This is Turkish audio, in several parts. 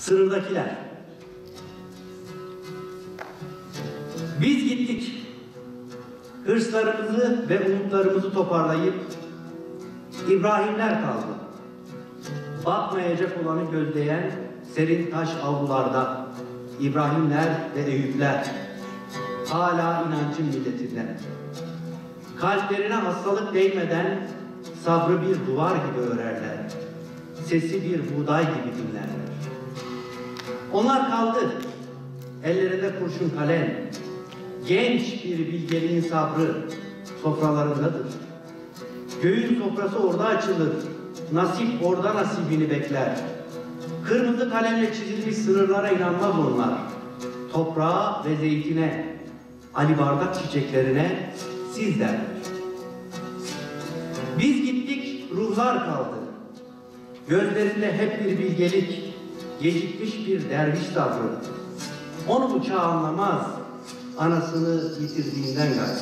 Sınırdakiler. Biz gittik. Hırslarımızı ve umutlarımızı toparlayıp İbrahimler kaldı. Batmayacak olanı gözleyen serin taş avlularda İbrahimler ve Eyüpler hala inancın milletinden. Kalplerine hastalık değmeden sabrı bir duvar gibi örerler. Sesi bir buğday gibi dinlerler. Onlar kaldı. Ellerinde kurşun kalem. Genç bir bilgeliğin sabrı sofralarındadır. Göğün sofrası orada açılır. Nasip orada nasibini bekler. Kırmızı kalemle çizilmiş sınırlara inanmaz onlar. Toprağa ve zeytine, Ali bardak çiçeklerine siz derler. Biz gittik, ruhlar kaldı. Gözlerinde hep bir bilgelik, gecikmiş bir derviş sabrı. Onu bu çağ anlamaz, anasını yitirdiğinden gayrı.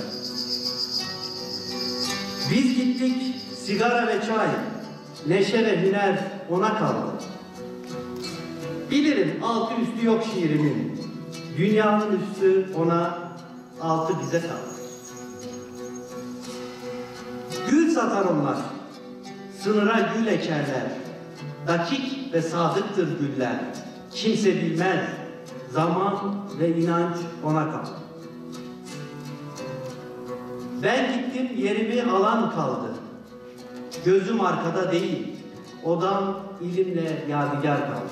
Biz gittik, sigara ve çay, neşe ve hüner ona kaldı. Bilirim altı üstü yok şiirimin, dünyanın üstü ona, altı bize kaldı. Gül satar onlar, sınıra gül ekerler, dakik ve sadıktır güller, kimse bilmez, zaman ve inanç ona kaldı. Ben gittim, yerimi alan kaldı. Gözüm arkada değil, odam ilimle yadigar kaldı.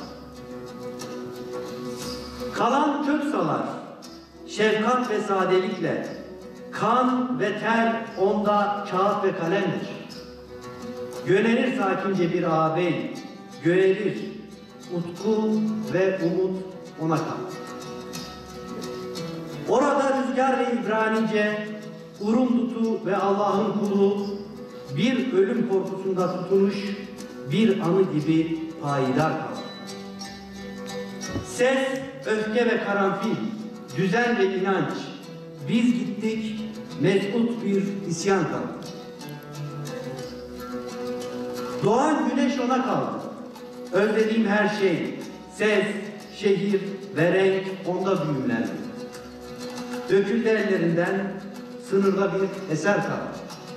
Kalan kök salar, şefkat ve sadelikle, kan ve ter onda kağıt ve kalemdir. Yönelir sakince bir ağabey, göğerir, utku ve umut ona kaldı. Orada rüzgar ve İbranice, Urumdutu ve Allah'ın kulu, bir ölüm korkusunda tutulmuş bir anı gibi payidar kaldı. Ses, öfke ve karanfil, düzen ve inanç, biz gittik, mesut bir isyan kaldı. Doğan güneş ona kaldı. Özlediğim her şey, ses, şehir ve renk onda büyümlendi. Döküldü ellerinden, sınırda bir eser kaldı.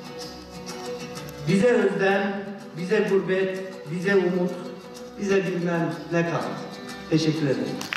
Bize özlem, bize gurbet, bize umut, bize bilmem ne kaldı. Teşekkür ederim.